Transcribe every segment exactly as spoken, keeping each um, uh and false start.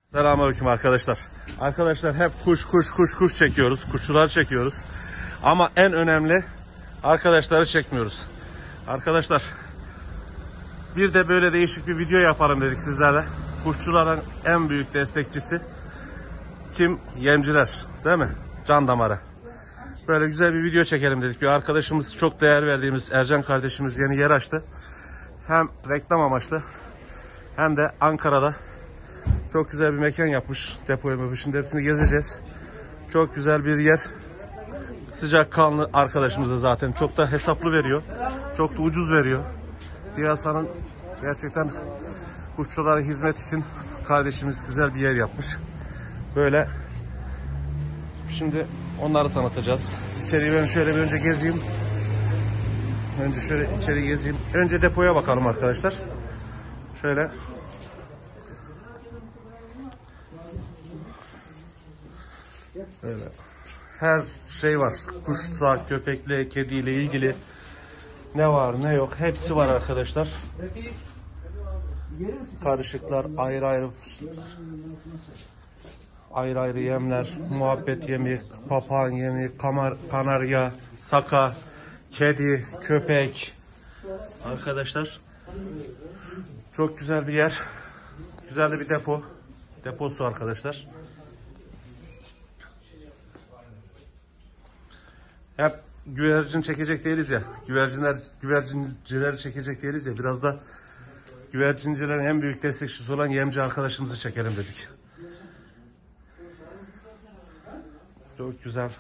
Selamünaleyküm arkadaşlar. Arkadaşlar hep kuş kuş kuş kuş çekiyoruz. Kuşçular çekiyoruz. Ama en önemli arkadaşları çekmiyoruz. Arkadaşlar bir de böyle değişik bir video yapalım dedik sizlerle. Kuşçuların en büyük destekçisi kim? Yemciler. Değil mi? Can damarı. Böyle güzel bir video çekelim dedik. Bir arkadaşımız, çok değer verdiğimiz Ercan kardeşimiz yeni yer açtı. Hem reklam amaçlı hem de Ankara'da çok güzel bir mekan yapmış. Depo yapmış. Şimdi hepsini gezeceğiz. Çok güzel bir yer. Sıcakkanlı arkadaşımız da zaten. Çok da hesaplı veriyor. Çok da ucuz veriyor. Piyasanın gerçekten kuşçulara hizmet için kardeşimiz güzel bir yer yapmış. Böyle şimdi onları tanıtacağız. İçeriği ben şöyle bir önce gezeyim. Önce şöyle içeri gezeyim. Önce depoya bakalım arkadaşlar. Şöyle. Böyle. Her şey var. Kuşla, köpekle, kediyle ilgili ne var ne yok hepsi var arkadaşlar. Karışıklar, ayrı ayrı ayrı ayrı yemler, muhabbet yemi, papağan yemi, kamar, kanarya, saka, kedi, köpek. Arkadaşlar çok güzel bir yer. Güzel de bir depo. Deposu arkadaşlar. Hep güvercin çekecek değiliz ya. Güvercinler, güvercincileri çekecek değiliz ya. Biraz da güvercincilerin en büyük destekçisi olan yemci arkadaşımızı çekelim dedik. Çok güzel.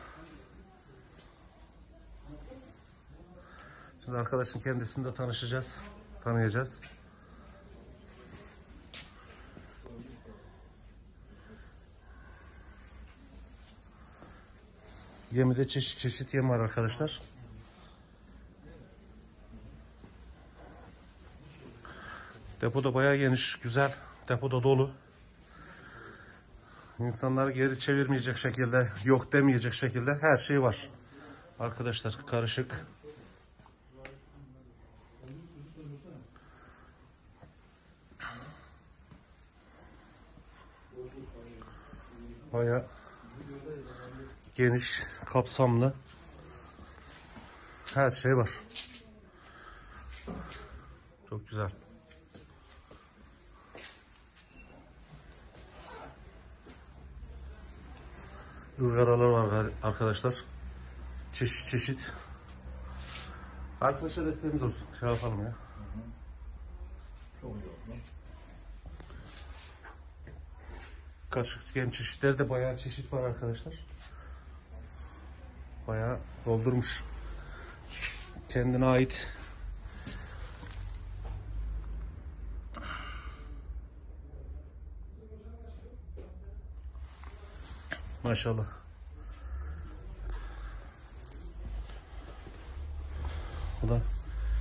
Şimdi arkadaşın kendisini de tanışacağız. Tanıyacağız. Yemide çeşit çeşit yem var arkadaşlar. Depoda bayağı geniş, güzel. Depoda dolu. İnsanları geri çevirmeyecek şekilde, yok demeyecek şekilde her şey var. Arkadaşlar karışık. Bayağı geniş, kapsamlı her şey var. Çok güzel. Izgaralar var arkadaşlar. Çeşit çeşit. Arkadaşlar desteğimiz olsun. Şey yapalım ya. Karışık yem çeşitleri de bayağı çeşit var arkadaşlar. Bayağı doldurmuş. Kendine ait. Maşallah. Bu da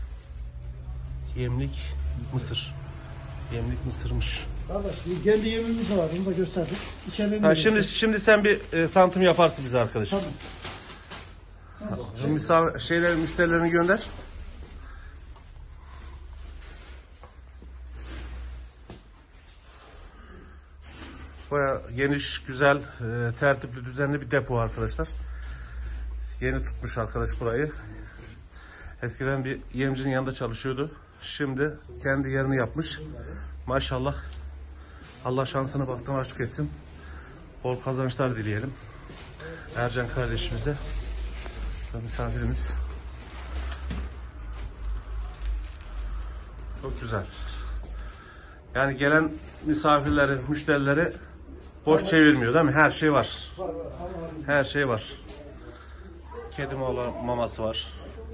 yemlik mısır. Yemlik mısırmış. Kardeş, kendi yemimiz var. Bunu da gösterdik. İçeriğini Ha, şimdi şimdi sen bir e, tanıtım yaparsın bize arkadaşım. Tamam. Şu misafir şeyler müşterilerini gönder. Bayağı geniş, güzel, e, tertipli, düzenli bir depo arkadaşlar. Yeni tutmuş arkadaş burayı. Eskiden bir yemcinin yanında çalışıyordu. Şimdi kendi yerini yapmış. Maşallah. Allah şansını baktığını açık etsin. Bol kazançlar dileyelim. Ercan kardeşimize. Misafirimiz. Çok güzel. Yani gelen misafirleri, müşterileri boş çevirmiyor değil mi? Her şey var. Her şey var. Kedi maması var.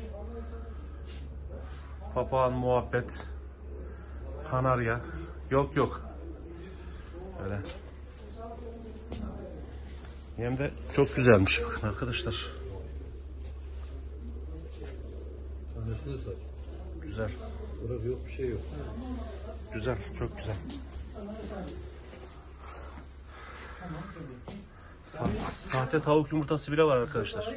Papağan muhabbet. Kanarya. Yok yok. Böyle. Yem de çok güzelmiş bakın arkadaşlar. Güzel. Burada yok, bir şey yok. Güzel, çok güzel. Sa sahte tavuk yumurtası bile var arkadaşlar.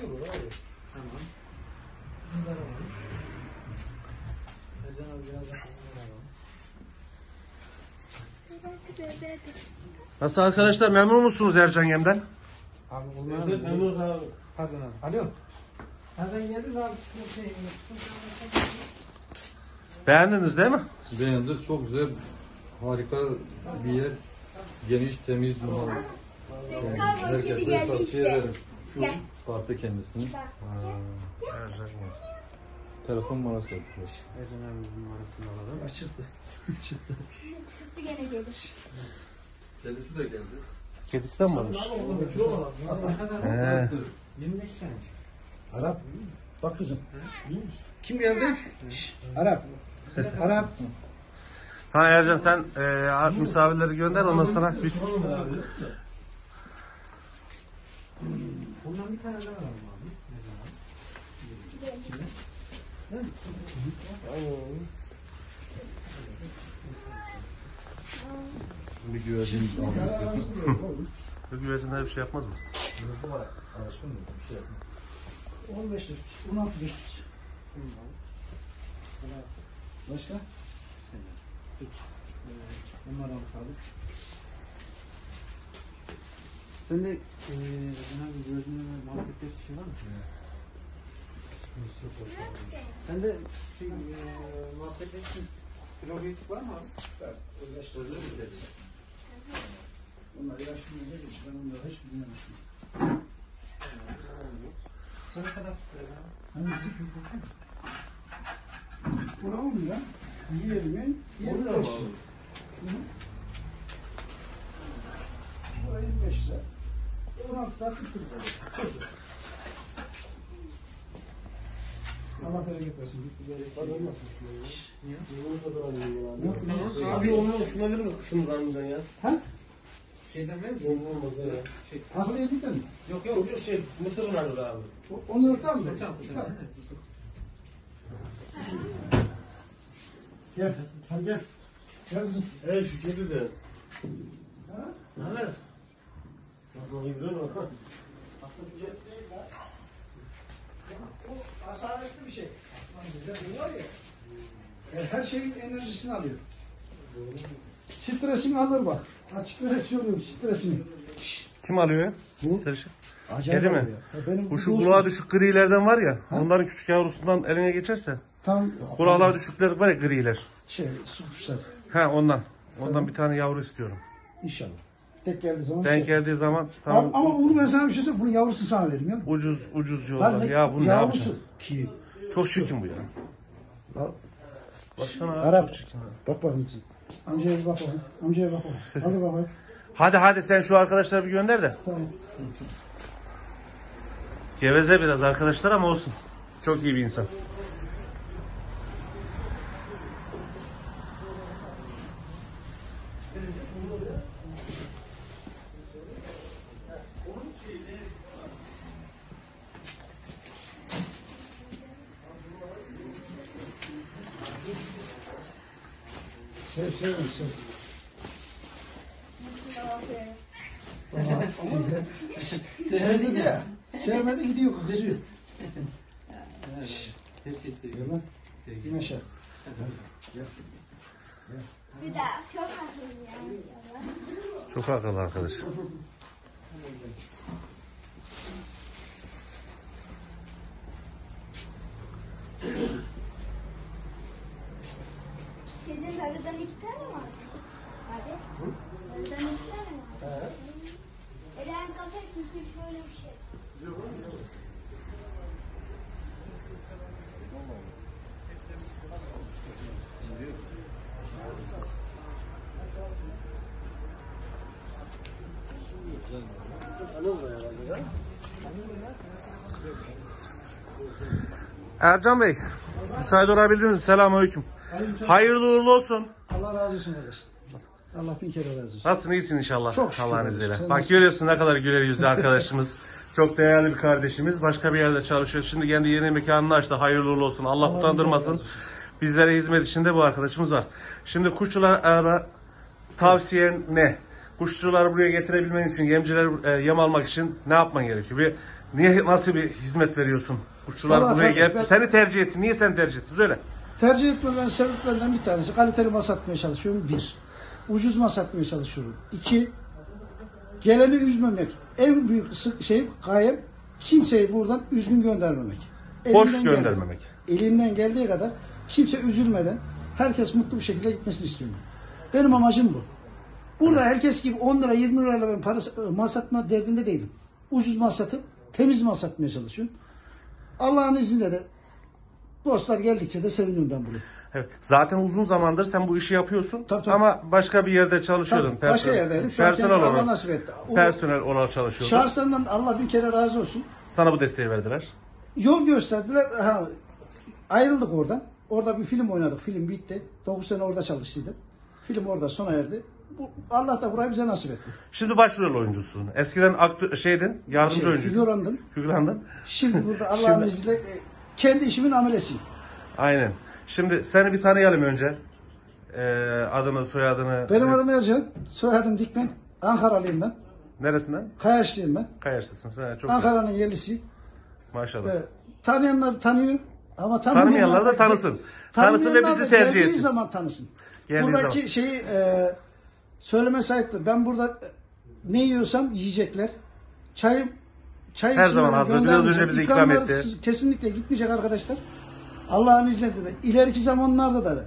Nasıl arkadaşlar, memnun musunuz Ercan Yem'den? Abi bunlar evet, memnunuz abi. Pardon abi. Alo. Nereden geldiniz abi? Şey, Beğendiniz değil mi? Beğendik. Çok güzel. Harika bir yer. Geniş, temiz, numaralı. Yani herkese tavsiye ederim. Şu parkta kendisini. Ercan Yem. Telefon numarası yapıyor. Ercan abimizin numarasını alalım. Açıldı. Çıktı. Çıktı gene gelir. Kendisi de geldi. Kedisi de mi varmış? He. yirmi beş tane. Arap. Bak kızım. Kim geldi? Şş, Arap. Arap. Ha Ercan, sen e, misafirleri gönder, ondan sonra bir... Bundan bir tane daha alalım abi. Bir güvercin alması. Bu güvercinler bir şey yapmaz mı? on beş dört yüz. on altı dört yüz. Başka? Bunlar alalım. Sen de eee Ercan abi gördüğün muhabbette bir şey var mı? Sen de şey, eee muhabbette probiyotik var mı abi? Onlar yaşlı ne demiş? Ben onları hiç bilmemişim. Ne kadar tutuyor ya? Hangisi? Buna mı ya? Yirmi, yirmi beş. Buraya yirmi beş lira. on altı da kırk lira. Allah bereket versin. Niye? Abi olmuyor, şuna verir misin kısım zarmıdan ya? Ha? Şeyden verir misin? Olmaz ya. Şey, Aklı yedik mi? yok yok. Yok yok şey, mısır vardır abi. Onları tam mı? Hocam, Tamam. hocam. Gel. Hadi gel. Gel kızım. Evet şu kedi de. Ha? Ne haber? Nasıl iyi biliyor musun? O asaletli bir şey. Güzel var ya. E, her şeyin enerjisini alıyor. Stresini alır bak. Açık ve söylüyorum stresini. Şşş. Kim alıyor? Bu. Sarışın. Acayip Kedi mi? alıyor. Ya benim Bu şu bu kulağı düşük grilerden var ya, onların küçük yavrusundan eline geçerse, tam kulaklar düşükler var ya, griler. şey su kuşlar. He ondan. Ondan Tamam. bir tane yavru istiyorum. İnşallah. Tek geldiği zaman Denk şey. geldiği zaman Ama, tamam, ama bunu ben sana bir şey söyleyeyim. Bunun yavrusu sana vereyim ya. ucuz ucuz Lan diyorlar. ne- Ya bunu ne yavrusu yapacaksın? ki. Çok çirkin bu ya. Lan, Baksana abi, Arap. çok çirkin. Bak bakayım kızım. Amcaya bir bak bakayım. Amcaya bak bakayım. Hadi bakayım. Hadi hadi sen şu arkadaşları bir gönder de. Tamam. Geveze biraz arkadaşlar ama olsun. Çok iyi bir insan. Sev sev sev. Sevmedi ya. Sevmedi gidiyor kızıyor. Gel lan. İn aşağı. Bir daha çok haklıyım ya. Çok akıllı arkadaş. Senin arıdan iki tane mi var? Hadi. Arıdan iki tane mi var? Eren kafes misin şöyle bir şey? Ercan Bey, müsaade olabildiniz mi? Selamünaleyküm. Hayırlı uğurlu olsun. Allah razı olsun kardeş. Allah bin kere razı olsun. Nasılsın, iyisin inşallah. Çok şükür Allah'ın kardeşim. izniyle. Sen Bak nasılsın? görüyorsun ne kadar güler yüzlü arkadaşımız. Çok değerli bir kardeşimiz. Başka bir yerde çalışıyor. Şimdi kendi yeni mekanını açtı. Hayırlı uğurlu olsun. Allah Allah utandırmasın. razı olsun. Bizlere hizmet içinde bu arkadaşımız var. Şimdi kuşçulara tavsiyen ne? Kuşçuları buraya getirebilmen için, yemciler e, yem almak için ne yapman gerekiyor? Bir, niye, nasıl bir hizmet veriyorsun? Kuşçular Vallahi buraya kardeş, gelip ben- seni tercih etsin. Niye sen tercih etsin? Söyle. Tercih etmeden sebeplerinden bir tanesi kaliteli mal satmaya çalışıyorum. Bir. Ucuz mal satmaya çalışıyorum. İki. Geleni üzmemek. En büyük sık şey gayem kimseyi buradan üzgün göndermemek. Boş Elimden göndermemek. Geldiği, elimden geldiği kadar kimse üzülmeden herkes mutlu bir şekilde gitmesini istiyorum. Benim amacım bu. Burada herkes gibi on lira yirmi lirayla ben para mal satma derdinde değilim. Ucuz mal satıp temiz mal satmaya çalışıyorum. Allah'ın izniyle de dostlar geldikçe de seviniyorum ben buraya. Evet. Zaten uzun zamandır sen bu işi yapıyorsun. Tabii, tabii. Ama başka bir yerde çalışıyordun. Tabii, başka yerdeydim. Şu an personel kendi Allah olarak. nasip etti. O Personel olarak çalışıyordun. şahıslarından Allah bir kere razı olsun. Sana bu desteği verdiler. Yol gösterdiler. Ha, ayrıldık oradan. Orada bir film oynadık. Film bitti. dokuz sene orada çalıştıydım. Film orada sona erdi. Bu, Allah da burayı bize nasip etti. Şimdi başrol oyuncusun. Eskiden aktör, şeydin, yardımcı Şey, oyuncuydun. figürandım. Figürandın. Şimdi burada Allah'ın izniyle e, kendi işimin amelesiyim. Aynen. Şimdi seni bir tanıyalım önce. Ee, adını, soyadını. Benim adım Ercan. Soyadım Dikmen. Ankaralıyım ben. Neresinden? Kayaşlıyım ben. Kayaşlısın. Sen çok güzel. Ankara'nın yerlisiyim. Maşallah. E, tanıyanlar tanıyor. Ama Tanımayanlar da tanısın. Tanısın ve bizi tercih geldiği etsin. zaman tanısın. Geldiği Buradaki zaman. şeyi e, söyleme sahiptir. Ben burada e, ne yiyorsam yiyecekler. Çayım çay Her içmeden zaman hazır. Biraz göndermeyecek. önce bize ikram İkramları etti. siz- kesinlikle gitmeyecek arkadaşlar. Allah'ın izniyle de. İleriki zamanlarda da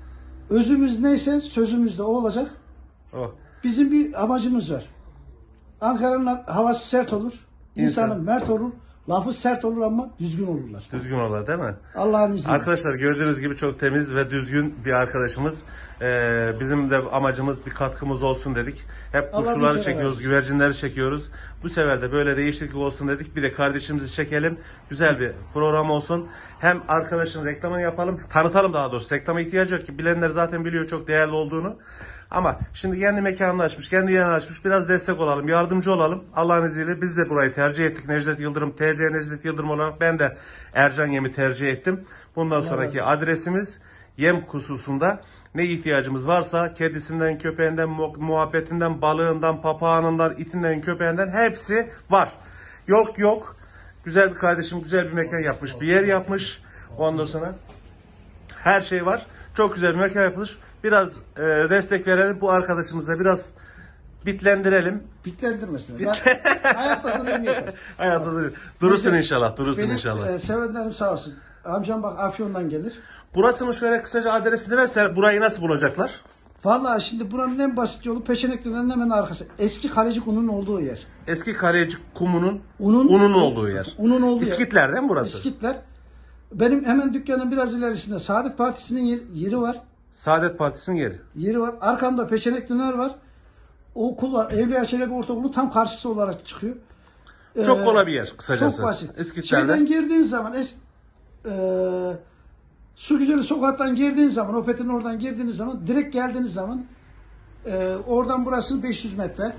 özümüz neyse sözümüz de o olacak. Oh. Bizim bir amacımız var. Ankara'nın havası sert olur. İnsan. İnsanı mert olur. Lafı sert olur ama düzgün olurlar. Düzgün ola değil mi? Allah'ın izniyle. Arkadaşlar gördüğünüz gibi çok temiz ve düzgün bir arkadaşımız. Ee, bizim de amacımız bir katkımız olsun dedik. Hep Allah bir kuşları kere çekiyoruz, versin. güvercinleri çekiyoruz. Bu sefer de böyle değişiklik olsun dedik. Bir de kardeşimizi çekelim. Güzel bir program olsun. Hem arkadaşın reklamını yapalım, tanıtalım daha doğrusu. Reklama ihtiyacı yok ki. Bilenler zaten biliyor çok değerli olduğunu. Ama şimdi kendi mekanını açmış, kendi yerini açmış. Biraz destek olalım, yardımcı olalım. Allah'ın izniyle biz de burayı tercih ettik. Necdet Yıldırım, T C Necdet Yıldırım olarak ben de Ercan Yem'i tercih ettim. Bundan sonraki adresimiz yem hususunda ne ihtiyacımız varsa kedisinden, köpeğinden, mu- muhabbetinden, balığından, papağanından, itinden, köpeğinden hepsi var. Yok yok. Güzel bir kardeşim güzel bir mekan yapmış. Bir yer yapmış. Ondan sonra her şey var. Çok güzel bir mekan yapılmış. Biraz e, destek verelim. Bu arkadaşımızla biraz bitlendirelim. Bitlendirmesin. Ben ayakta durayım yeter. Hayatta dur. Durursun Neyse, inşallah. Durursun Benim inşallah. e, sevenlerim sağ olsun. Amcam bak Afyon'dan gelir. Burasının şöyle kısaca adresini verse burayı nasıl bulacaklar? Vallahi şimdi buranın en basit yolu Peşenekli'nin hemen arkası. Eski Kaleci Kun'un olduğu yer. Eski Karecik Kumu'nun Unun, unun olduğu yer. Unun olduğu yer. İskitler değil mi burası? İskitler. Benim hemen dükkanın biraz ilerisinde Saadet Partisi'nin yer- yeri var. Saadet Partisi'nin yeri. Yeri var. Arkamda Peşenek Döner var. O okul var. Evliya Çelebi Ortaokulu tam karşısı olarak çıkıyor. Çok Ee, kolay bir yer kısacası. Çok basit. İskitler'de. Şeyden girdiğin zaman es, e, Su Güzeli sokaktan girdiğin zaman, Opet'in oradan girdiğiniz zaman, direkt geldiğiniz zaman e, oradan burası beş yüz metre.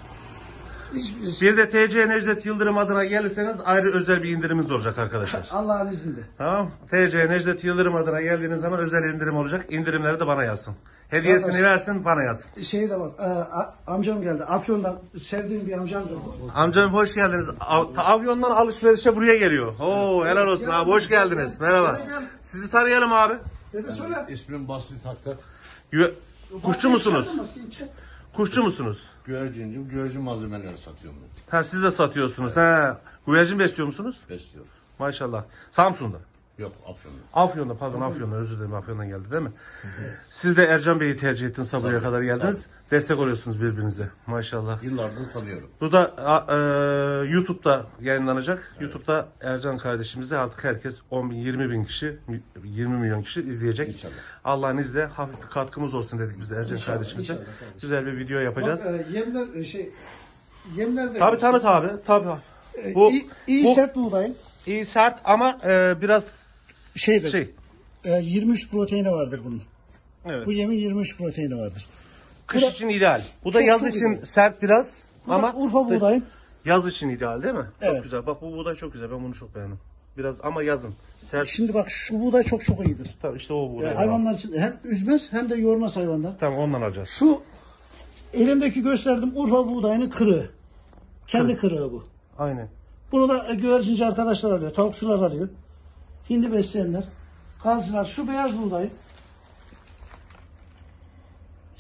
Hiçbir, Bir de T C Necdet Yıldırım adına gelirseniz ayrı özel bir indirimimiz olacak arkadaşlar. Allah'ın izniyle. Tamam. T C Necdet Yıldırım adına geldiğiniz zaman özel indirim olacak. İndirimleri de bana yazsın. Hediyesini Arkadaş- versin bana yazsın. Şey de bak, e, a- amcam geldi. Afyon'dan sevdiğim bir amcamdır. Amcam hoş geldiniz. Av- ta- Avyondan alışverişe buraya geliyor. Oo helal olsun abi hoş geldiniz. Merhaba. Sizi tanıyalım abi. Dede söyle. İsmim Basri Taktır. Gü- Kuşçu musunuz? Kuşçu musunuz? Güvercinciyim. Güvercin malzemeleri satıyorum ben. Ha siz de satıyorsunuz. Ha. Güvercin besliyor musunuz? Besliyorum. Maşallah. Samsun'da. Yok Afyon'da. Afyon'da pardon Afyon'da özür dilerim Afyon'dan geldi değil mi? Siz de Ercan Bey'i tercih ettiniz tabi buraya kadar geldiniz. Destek oluyorsunuz birbirinize. Maşallah. Yıllardır tanıyorum. Bu da a- e, YouTube'da yayınlanacak. YouTube'da Ercan kardeşimizde artık herkes on bin, yirmi bin kişi, yirmi milyon kişi izleyecek. İnşallah. Allah'ın izniyle hafif bir katkımız olsun dedik biz de Ercan İnşallah, kardeşimize. inşallah kardeşim. Güzel bir video yapacağız. Bak, e, yemler e, şey yemler de Tabi tanıt abi. Tabi. E, Bu- iyi, iyi bu- sert buğday. İyi sert ama e, biraz Şeydir. şey. E, yirmi üç proteini vardır bunun. Evet. Bu yemin yirmi üç proteini vardır. Kış bu da- için ideal. Bu da Çok, yaz çok için ideal. sert biraz Bu ama da Urfa buğdayı. yaz için ideal değil mi? Çok Evet. güzel. Bak bu buğday çok güzel. Ben bunu çok beğendim. Biraz ama yazın. Sert. Şimdi bak şu buğday çok çok iyidir. Tamam işte o E, buğday. hayvanlar için hem üzmez hem de yormaz hayvanlar. Tamam ondan alacağız. Şu elimdeki gösterdiğim Urfa buğdayının kırığı. Kendi kırığı bu. Aynen. Bunu da e, güvercinci arkadaşlar alıyor, tavukçular alıyor. Hindi besleyenler, kazcılar. Şu beyaz buğdayı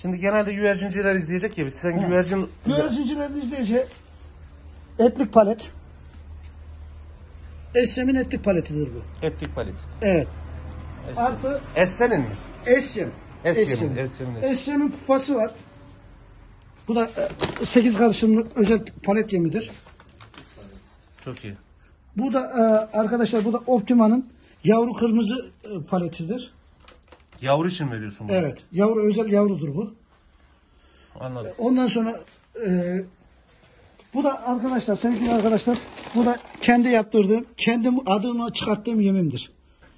Şimdi genelde güvercinciler izleyecek ya. Sen güvercin... Güvercincilerin izleyeceği etlik palet. Essem'in etlik paletidir bu. Etlik palet. Evet. Artı Essen'in mi? Essem. Essem'in. Essem'in. Essem'in pupası var. Bu da sekiz karışımlık özel palet yemidir. Çok iyi. Bu da e, arkadaşlar bu da Optima'nın yavru kırmızı e, paletidir. Yavru için mi veriyorsun bunu? Evet. Yavru özel yavrudur bu. Anladım. Ondan sonra e, bu da arkadaşlar sevgili arkadaşlar bu da kendi yaptırdığım, kendim adımı çıkarttığım yemimdir.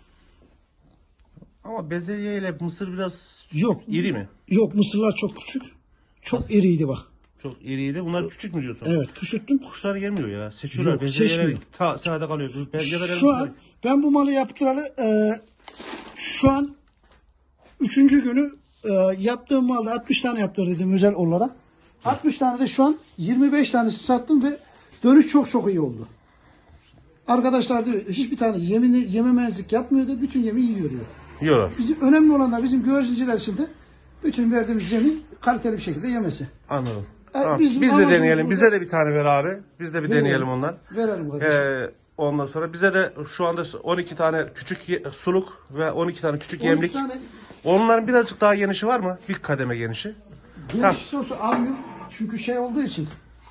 Ama bezelye ile mısır biraz Yok. iri mi? Yok, mısırlar çok küçük. Çok iriydi bak. Çok iriydi. Bunlar küçük mü diyorsun? Evet, küçülttüm. Kuşlar yemiyor ya. Seçiyorlar. Yok, Bezelyeler seçmiyor. ta sade kalıyor. Bezelyeler Şu an ben bu malı yaptıralı e, şu an üçüncü günü e, yaptığım malda altmış tane yaptırdım özel olarak. altmış tane de şu an yirmi beş tanesi sattım ve dönüş çok çok iyi oldu. Arkadaşlar diyor hiçbir tane yemini yememezlik yapmıyor da bütün yemi yiyor diyor. yiyorlar. Bizim önemli olan da bizim güvercinciler için de bütün verdiğimiz yemi kaliteli bir şekilde yemesi. Anladım. Yani Tamam. bizim Biz de amacımız deneyelim. burada- Bize de bir tane ver abi. Biz de bir Verelim. deneyelim ondan. Verelim kardeşim. Ee, ondan sonra bize de şu anda on iki tane küçük ye- suluk ve on iki tane küçük on iki yemlik. tane Onların birazcık daha genişi var mı? Bir kademe genişi. geniş sosu almıyor. Çünkü şey olduğu için.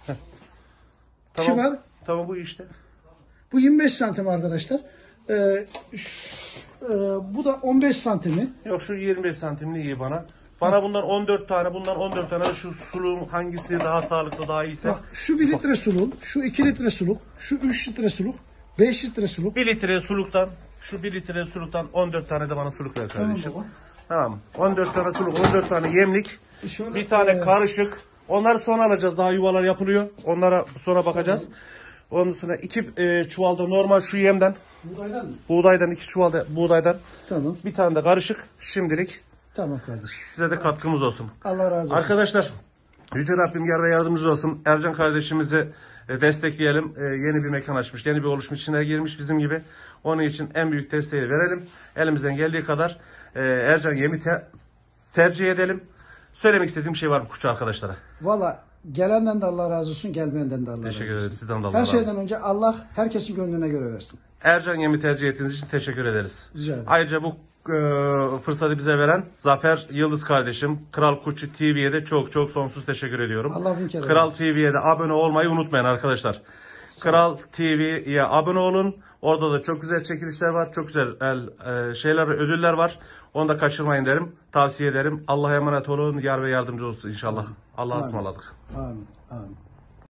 Tamam. Kibar. Tamam bu işte. Bu yirmi beş santim arkadaşlar. Ee, ş- e, bu da on beş santimi. Yok şu yirmi beş santimli iyi bana. Bana bundan on dört tane, bundan on dört tane şu suluğun hangisi daha sağlıklı, daha iyiyse. Bak şu bir litre suluk, şu iki litre suluk, şu üç litre suluk, beş litre suluk. bir litre suluktan, şu bir litre suluktan on dört tane de bana suluk ver kardeşim. baba. Tamam. on dört tane suluk, on dört tane yemlik, Şöyle, bir tane e, karışık. Onları sonra alacağız. Daha yuvalar yapılıyor. Onlara sonra bakacağız. Ondan sonra iki e, çuvalda normal şu yemden, Buğdaydan mı? buğdaydan iki çuvalda buğdaydan, Tamam. bir tane de karışık. Şimdilik Tamam kardeşim. size de katkımız olsun. Allah razı olsun. Arkadaşlar, Yüce Rabbim yar ve yardımcımız olsun. Ercan kardeşimizi e, destekleyelim. E, yeni bir mekan açmış, yeni bir oluşum içine girmiş bizim gibi. Onun için en büyük desteği verelim. Elimizden geldiği kadar e, Ercan yemi te- tercih edelim. Söylemek istediğim şey var mı kuşçu arkadaşlara? Valla gelenden de Allah razı olsun, gelmeyenden de Allah razı olsun. Teşekkür ederim. Sizden de Allah Her razı olsun. şeyden önce Allah herkesin gönlüne göre versin. Ercan yemi tercih ettiğiniz için teşekkür ederiz. Rica ederim. Ayrıca bu e, fırsatı bize veren Zafer Yıldız kardeşim, Kral Kuşçu T V'ye de çok çok sonsuz teşekkür ediyorum. Allah bin kere Kral T V'ye de abone olmayı unutmayın arkadaşlar. Kral T V'ye abone olun. Orada da çok güzel çekilişler var. Çok güzel e, şeyler, ödüller var. Onu da kaçırmayın derim. Tavsiye ederim. Allah'a emanet olun. Yar ve yardımcı olsun inşallah. Allah'a ısmarladık. Amin. Amin.